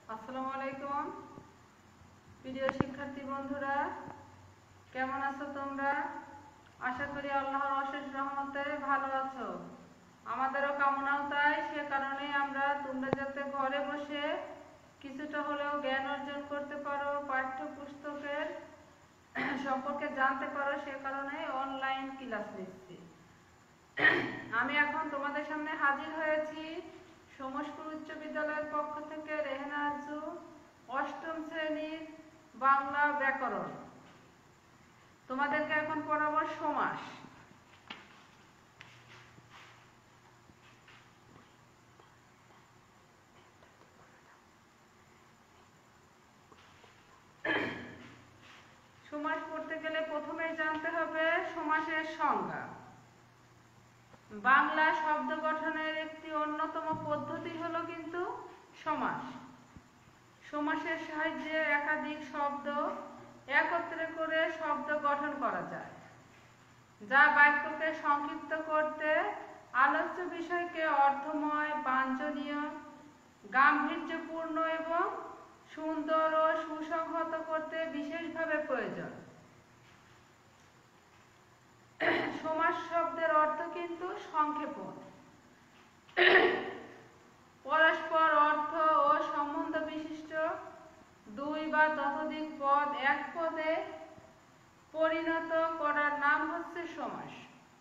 আসসালামু আলাইকুম প্রিয় শিক্ষার্থী বন্ধুরা, কেমন আছো তোমরা? আশা করি আল্লাহর অশেষ রহমতে ভালো আছো। আমাদেরও কামনাও তাই। সে কারণে আমরা তোমরা যাতে ঘরে বসে কিছুটা হলেও জ্ঞান অর্জন করতে পারো, পাঠ্যপুস্তকের সম্পর্কে জানতে পারো, সে কারণে অনলাইন ক্লাস নিচ্ছি। আমি এখন তোমাদের সামনে হাজির হয়েছি সমসপুর উচ্চ বিদ্যালয়ের পক্ষ থেকে রেহেনা আরজু, অষ্টম শ্রেণীর বাংলা ব্যাকরণ। তোমাদেরকে এখন পড়াবো সমাস। সমাস পড়তে গেলে প্রথমেই জানতে হবে সমাসের সংজ্ঞা। বাংলা শব্দ গঠনের একটি অন্যতম পদ্ধতি হলো কিন্তু সমাস। সমাসের সাহায্যে একাধিক শব্দ একত্রে করে শব্দ গঠন করা যায়, যা বাক্যকে সংক্ষিপ্ত করতে, আলোচ্য বিষয়কে অর্থময়, বাঞ্ছনীয়, গাম্ভীর্যপূর্ণ এবং সুন্দর ও সুসংহত করতে বিশেষভাবে প্রয়োজন। সমাস শব্দের অর্থ কিন্তু সংক্ষেপণ। পরস্পর অর্থ ও সম্বন্ধ বিশিষ্ট দুই বা ততোধিক পদ এক পদে পরিণত করার নাম হচ্ছে সমাস।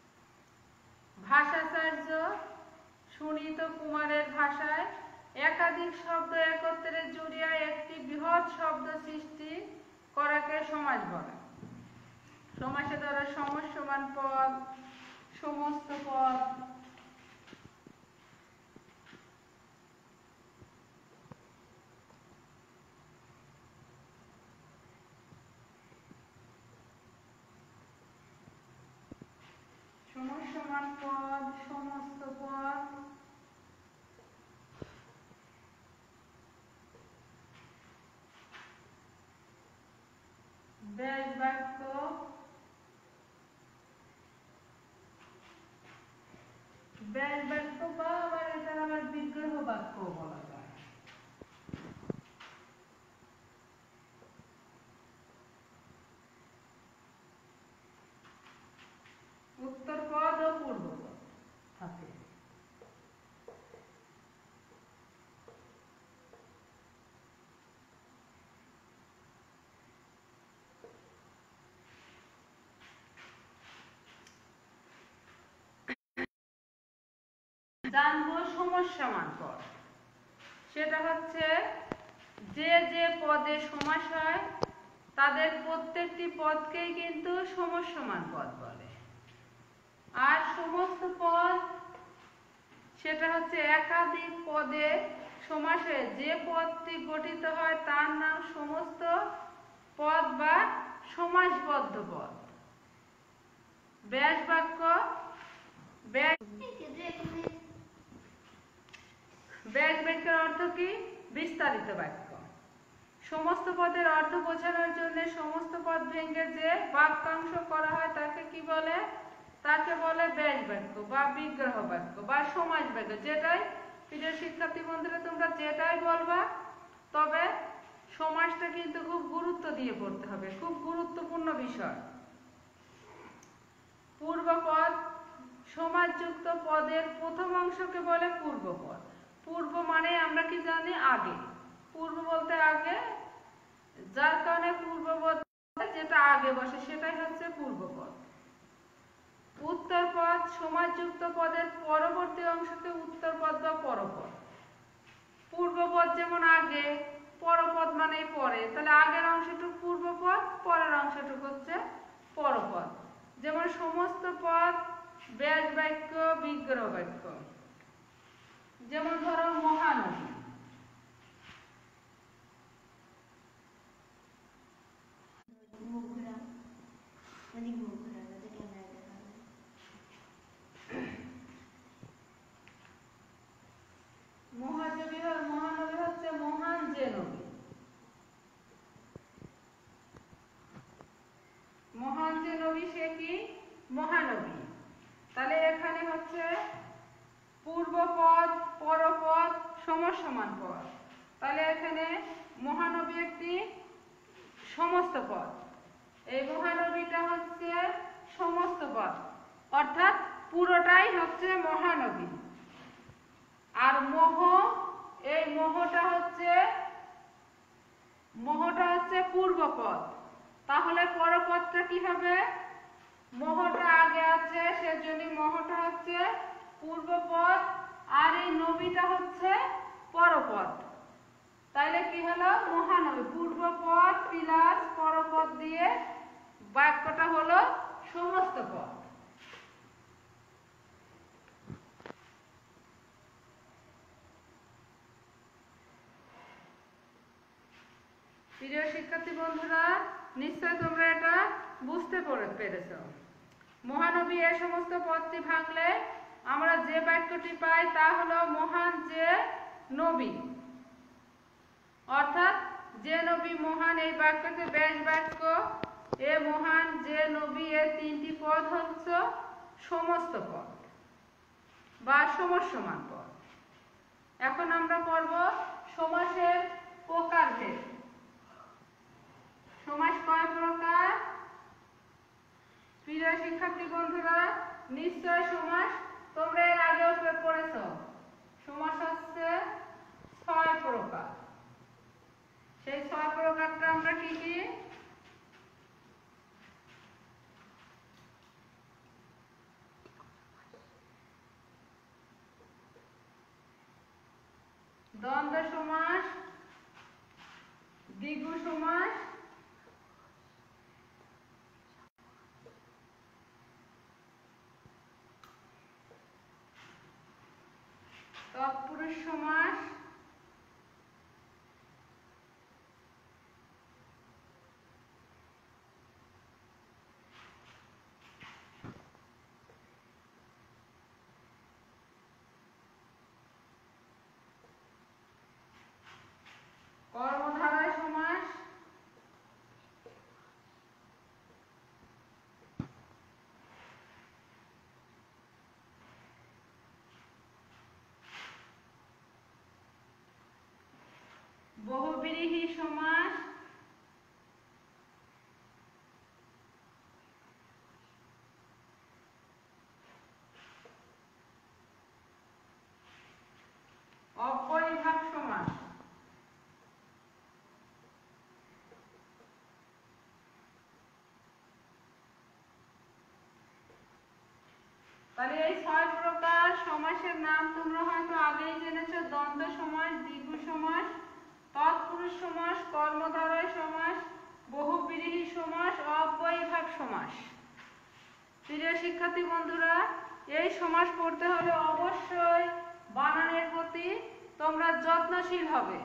ভাষাচার্য সুনীত কুমারের ভাষায় একাধিক শব্দ একত্রে জুড়িয়া একটি বৃহৎ শব্দ সৃষ্টি করাকে সমাস বলে। সমাসে ধরো সমসমান পদ, সমস্ত পদ, সমসমান পদ, সমস্ত পদ, ব্যাস বাক্য, ব্যাস বাক্য বা আবার এটার আবার বিগ্রহ বাক্য বলা যায়। উত্তর পদ ও পূর্ব পদ থাকে। জানবো সমসমান পদ। সেটা হচ্ছে যে যে পদে সমাস হয় তাদের প্রত্যেকটি পদকেই কিন্তু সমসমান পদ বলে। আর সমস্ত পদ সেটা হচ্ছে একাধিক পদে সমাস হয়ে যে পদটি গঠিত হয় তার নাম সমস্ত পদ বা সমাসবদ্ধ পদ। ব্যাস বাক্য, ব্যাস বাক্যের অর্থ কি? বিস্তারিত বাক্য। সমস্ত পদের অর্থ বোঝানোর জন্য সমস্ত পদ ভেঙে যে বাক্যাংশ করা হয় তাকে কি বলে? তাকে বলে ব্যাস বাক্য বা বিগ্রহ বাক্য বা সমাস বাক্য। যেটাই প্রিয় শিক্ষার্থী বন্ধুরা তোমরা যেটাই বলবা, তবে সমাসটা কিন্তু খুব গুরুত্ব দিয়ে পড়তে হবে, খুব গুরুত্বপূর্ণ বিষয়। পূর্বপদ সমাসযুক্ত পদের প্রথম অংশকে বলে পূর্বপদ। পূর্ব মানে আমরা কি জানি? আগে। পূর্ব বলতে আগে, যার কারণে পূর্বপদ যেটা আগে বসে সেটাই হচ্ছে পূর্বপদ। উত্তরপদ সমাসযুক্ত পদের পরবর্তী অংশকে উত্তরপদ বা পরপদ। পূর্বপদ যেমন আগে, পরপদ মানেই পরে, তাহলে আগের অংশটুকু পূর্বপদ, পরের অংশটুকু হচ্ছে পরপদ। যেমন সমস্ত পদ, ব্যাস বাক্য, বিগ্রহ বাক্য। যেমন ধরো মহানদী, মহানদী হচ্ছে মহান যে নদী। মহান যে নদী সে কি? মহানদী। তাহলে এখানে হচ্ছে পূর্বপদ, পরপদ, সমসমান সমস্ত পদ। এই মহানবীটা হচ্ছে সমস্ত পদ, অর্থাৎ পুরোটাই হচ্ছে মহানবী। আর মোহ, এই মোহটা হচ্ছে পূর্বপদ। তাহলে পরপদটা কি হবে? মোহটা আগে আছে, সেজন্য মোহটা হচ্ছে পূর্বপদ, আর এই নবীটা হচ্ছে পরপদ। তাইলে কি হলো? মহানবী। পূর্বপদ প্লাস পরপদ দিয়ে বাক্যটা হলো সমস্ত পদ। প্রিয় শিক্ষার্থী বন্ধুরা, নিশ্চয় তোমরা এটা বুঝতে পেরেছ। মহানবী এই সমস্ত পদটি ভাঙলে আমরা যে বাক্যটি পাই তা হলো মহান যে নবী, অর্থাৎ যে নবী মহান। এই বাক্যটি বেশ বাক্য। এ মহান যে নবী, এর তিনটি পদ হচ্ছে সমস্ত পদ বা সমসমান পদ। এখন আমরা পড়ব সমাসের প্রকারভেদ। সমাস কয় প্রকার? প্রিয় শিক্ষার্থী বন্ধুরা, নিশ্চয় সমাস তোমরা এর আগেও পড়েছ। সমাস হচ্ছে 6 প্রকার। সেই 6 প্রকারটা আমরা কি কি? দ্বন্দ্ব সমাস, দ্বিগু সমাস, তৎপুরুষ সমাস, কর্মধারয় সমাস, বহুব্রীহি সমাস, অব্যয়ীভাব সমাস। তাহলে এই 6 প্রকার সমাসের নাম তোমরা হয়তো আগেই জেনেছো। দ্বন্দ্ব সমাস, দ্বিগু সমাস, তৎপুরুষ সমাস, কর্মধারয় সমাস, বহুব্রীহি সমাস, অব্যয়ীভাব সমাস। প্রিয় শিক্ষার্থী বন্ধুরা, এই সমাস পড়তে হলে অবশ্যই বানানের প্রতি তোমরা যত্নশীল হবে।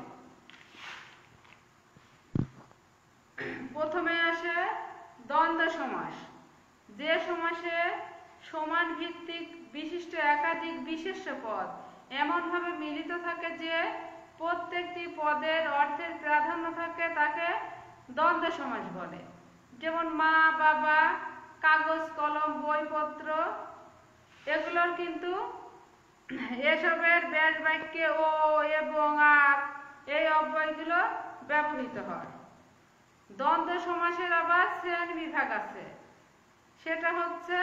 প্রথমে আসে দ্বন্দ্ব সমাস, যে সমাসে সমান ভিত্তিক বিশিষ্ট একাধিক বিশেষ্য পদ এমনভাবে মিলিত থাকে যে প্রত্যেকটি পদের অর্থের প্রাধান্য থাকে, তাকে দ্বন্দ্ব সমাস বলে। যেমন মা, বাবা, কাগজ, কলম, বইপত্র, এগুলোর কিন্তু এসবের ব্যাস বাক্যে ও এবং আর এই অব্যয়গুলো ব্যবহৃত হয়। দ্বন্দ্ব সমাসের আবার শ্রেণী বিভাগ আছে। সেটা হচ্ছে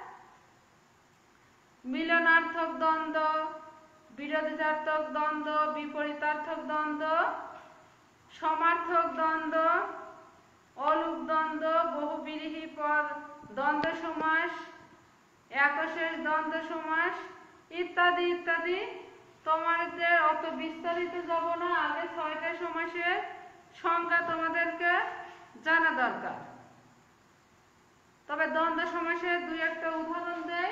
মিলনার্থক দ্বন্দ্ব, বিরোধিতার্থক দ্বন্দ্ব, বিপরীতার্থক দ্বন্দ্ব, সমার্থক দ্বন্দ্ব, অলুক দ্বন্দ্ব, বহুব্রীহি দ্বন্দ্ব সমাস, একশেষ দ্বন্দ্ব সমাস ইত্যাদি ইত্যাদি। তোমাদের অত বিস্তারিত যাব না, আগে 6টা সমাসের সংজ্ঞা তোমাদেরকে জানা দরকার। তবে দ্বন্দ্ব সমাসের 2-1টা উদাহরণ দেয়।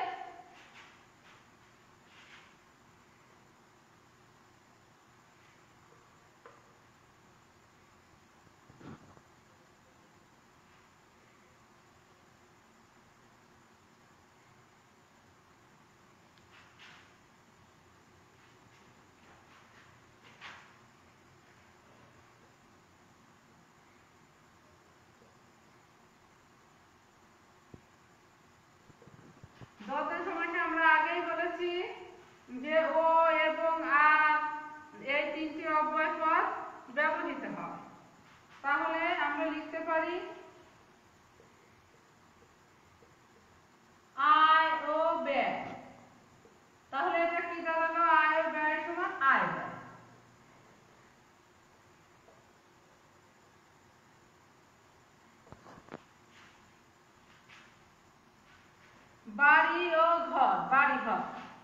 দ্বন্দ্ব সমাসে আমরা আগেই বলেছি যে ও এবং আর এই তিনটি অব্যয় পদ ব্যবহৃত হয়। তাহলে আমরা লিখতে পারি বাড়ি ও ঘর, বাড়ি ঘর।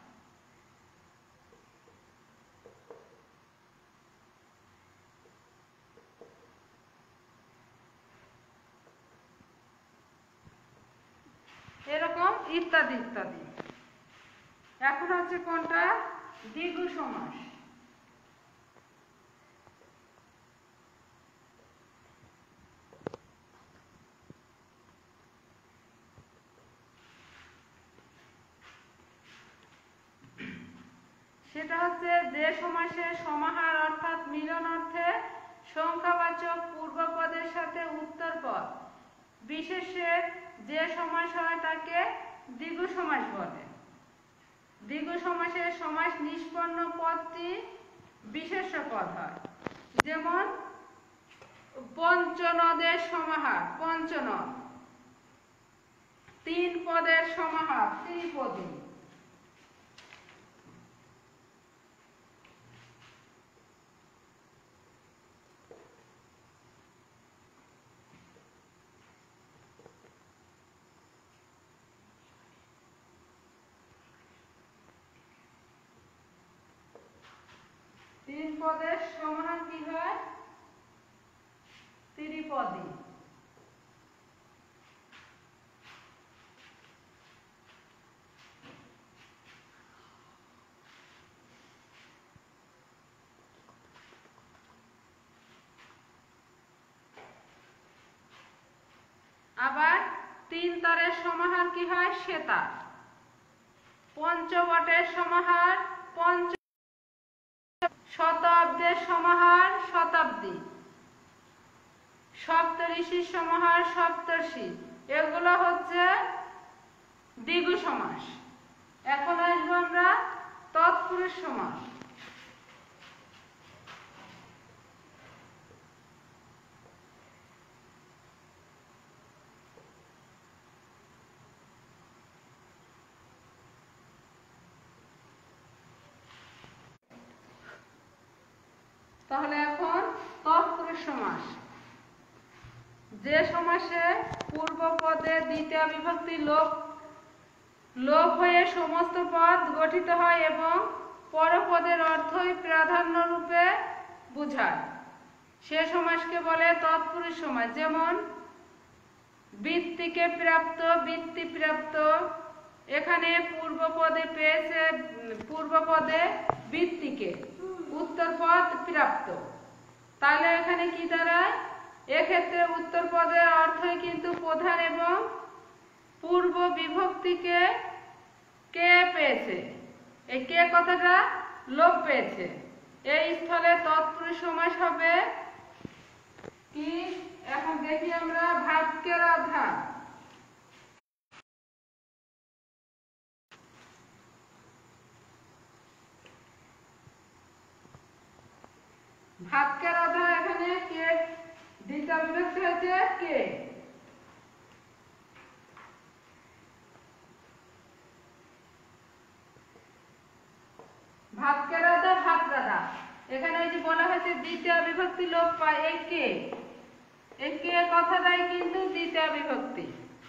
এরকম ইত্যাদি ইত্যাদি। এখন হচ্ছে কোনটা? দ্বিগু সমাস। সেটা হচ্ছে যে সমাসের সমাহার অর্থাৎ মিলন অর্থে সংখ্যাবাচক পূর্বপদের সাথে উত্তরপদ বিশেষের যে সমাস হয় তাকে দ্বিগু সমাস বলে। দ্বিগু সমাসে সমাস নিষ্পন্ন পদটি বিশেষ্য পদ হয়। যেমন পঞ্চনদের সমাহার পঞ্চনদ, তিন পদের সমাহার ত্রিপদী। তিন পদের সমাহার কি হয়? ত্রিপদী। আবার তিন তারের সমাহার কি হয়? সেতার। পঞ্চবটের সমাহার পঞ্চ, শতাব্দের সমাহার শতাব্দী, সপ্তঋষির সমাহার সপ্তর্ষি। এগুলো হচ্ছে দ্বিগু সমাস। এখন আসবো আমরা তৎপুরুষ সমাস। তাহলে এখন তৎপুরুষ সমাস। যে সমাসে পূর্বপদে দ্বিতীয় বিভক্তি লোপ হয়ে সমস্ত পদ গঠিত হয় এবং পরপদের অর্থই প্রাধান্য রূপে বোঝায় সে সমাসকে বলে তৎপুরুষ সমাস। যেমন বৃত্তিকে প্রাপ্ত, বৃত্তিপ্রাপ্ত। এখানে পূর্বপদে পেয়েছে পূর্বপদে বৃত্তিকে, উত্তরপদ প্রাপ্ত। তাহলে এখানে কি দাঁড়ায়? এক্ষেত্রে উত্তরপদের অর্থই কিন্তু প্রধান এবং পূর্ব বিভক্তিকে কে পেয়েছে, এই কে কথাটা লোপ পেয়েছে। এই স্থলে তৎপুরুষ সমাস হবে কি? এখন দেখি আমরা ভাগ্যের আধার। ভাগ্যের আধার এখানে কে দ্বিতীয় বিভক্তি হচ্ছে কে। ভাগ্যের আধার ভাগ্যরাধা। এখানে ওই যে বলা হয়েছে দ্বিতীয় বিভক্তি লোপ পায় এই কে, এই কে কথাটাই কিন্তু দ্বিতীয় বিভক্তি।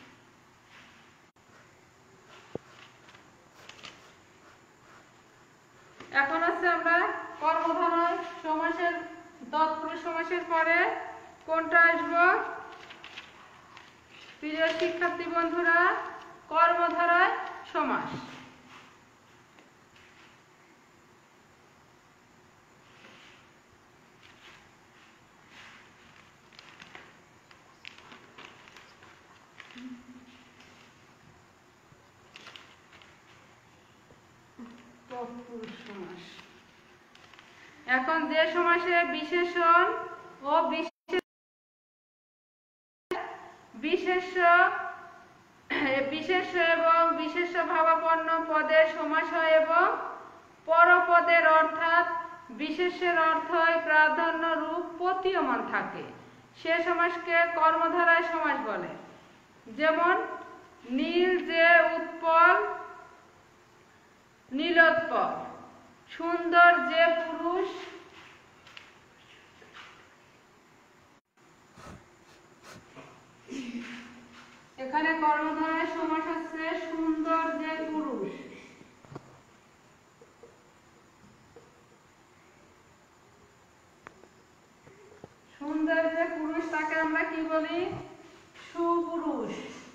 এখন হচ্ছে আমরা কর্মধারয় সমাসের তৎপুরুষ সমাসের পরে কোনটা আসবো? প্রিয় শিক্ষার্থী বন্ধুরা, কর্মধারয় সমাস। এখন যে সমাসে বিশেষণ ও বিশেষ্য এবং বিশেষ্য ভাবাপন্ন পদের সমাস হয় এবং পরপদের অর্থাৎ বিশেষ্যের অর্থই প্রাধান্য রূপ প্রতীয়মান থাকে সে সমাসকে কর্মধারয় সমাস বলে। যেমন নীল যে উৎপল নীলোৎপল, সুন্দর যে পুরুষ এখানে এখানে কর্মধারয় সমাস হচ্ছে সুন্দর যে পুরুষ। সুন্দর যে পুরুষ তাকে আমরা কি বলি? সুপুরুষ।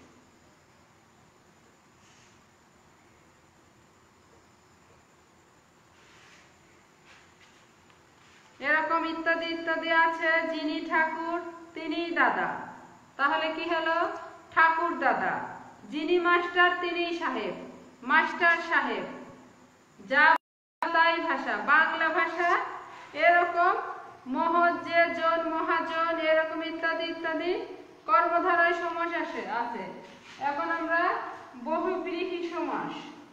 এরকম ইত্যাদি ইত্যাদি আছে। যিনি ঠাকুর তিনি দাদা, তাহলে কি হলো? ঠাকুর দাদা। যিনি মাস্টার তিনি সাহেব, মাস্টার সাহেব। যা তাই ভাষা, বাংলা ভাষা। এরকম মহৎ যে জন, মহাজন, এরকম ইত্যাদি ইত্যাদি কর্মধারয় সমাস আছে। এখন আমরা বহুব্রীহি সমাস।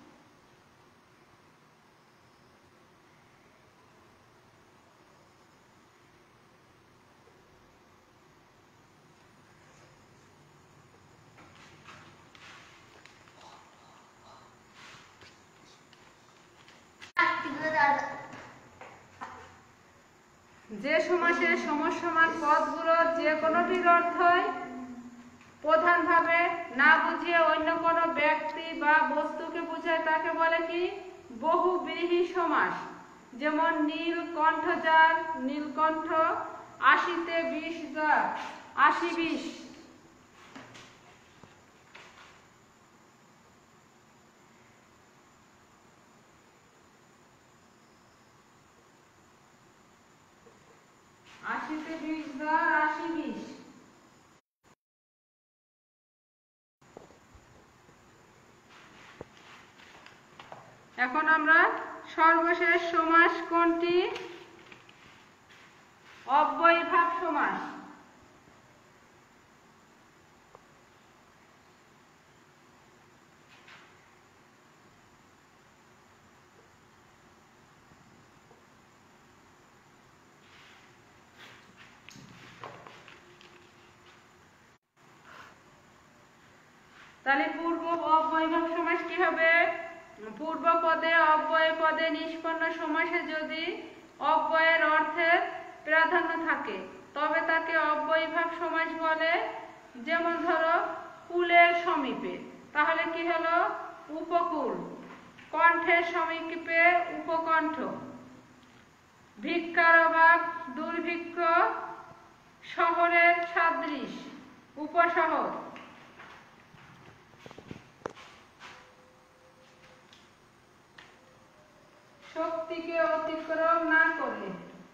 যে সমাসের সমসমান পদগুলোর যে কোনোটির অর্থই প্রধানভাবে না বুঝিয়ে অন্য কোনো ব্যক্তি বা বস্তুকে বোঝায় তাকে বলে কি? বহুব্রীহি সমাস। যেমন নীলকণ্ঠজাল, নীলকণ্ঠ। ৮০তে ২০ বার, ৮০-২০। এখন আমরা সর্বশেষ সমাস কোনটি? অব্যয়ীভাব সমাস। তাহলে পূর্ব অব্যয়ীভাব সমাস কি হবে? পূর্ব পদে অব্যয় পদে নিষ্পন্ন সমাসে যদি অব্যয়ের অর্থের প্রাধান্য থাকে তবে তাকে অব্যয়ীভাব সমাস বলে। যেমন ধরো কুলের সমীপে, তাহলে কি হলো? উপকূল। কণ্ঠের সমীপে উপকণ্ঠ। ভিক্ষার অভাব, দুর্ভিক্ষ। শহরের সাদৃশ, উপশহর। শক্তিকে অতিক্রম না করে।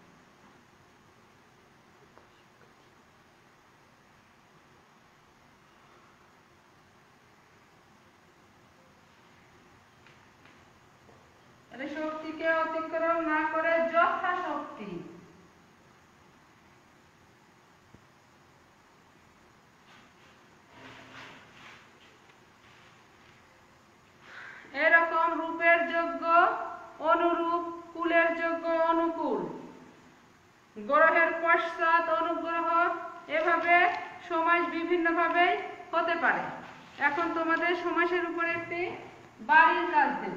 শক্তিকে অতিক্রম না করে যথাশক্তি। এরকম রূপের যোগ্য অনুরূপ, কুলের যোগ্য অনুকূল, গ্রহের পশ্চাৎ অনুগ্রহ। এভাবে সমাস বিভিন্ন ভাবে হতে পারে। এখন তোমাদের সমাসের উপর একটি বাড়ির কাজ দেব।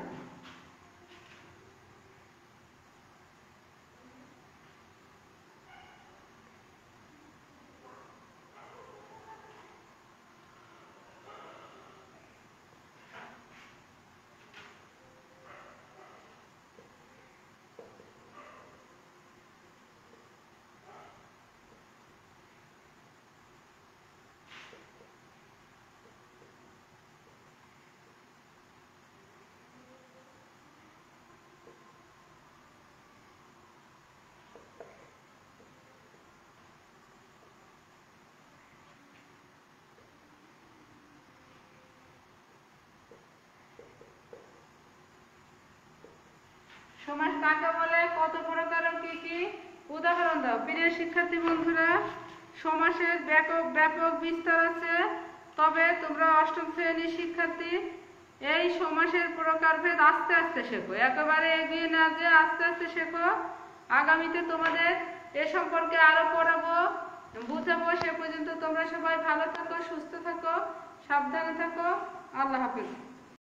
সমাস কাকে বলে? কত প্রকার, কি কি? উদাহরণ দাও। প্রিয় শিক্ষার্থী বন্ধুরা, সমাসের ব্যাপক বিস্তার আছে, তবে তোমরা অষ্টম শ্রেণীর শিক্ষার্থী, এই সমাসের প্রকারভেদ আস্তে আস্তে শেখো। একেবারে এগিয়ে না যে আস্তে আস্তে শেখো। আগামীতে তোমাদের এ সম্পর্কে আরো পড়াবো, বুঝাবো। সে পর্যন্ত তোমরা সবাই ভালো থাকো, সুস্থ থাকো, সাবধানে থাকো। আল্লাহ হাফেজ।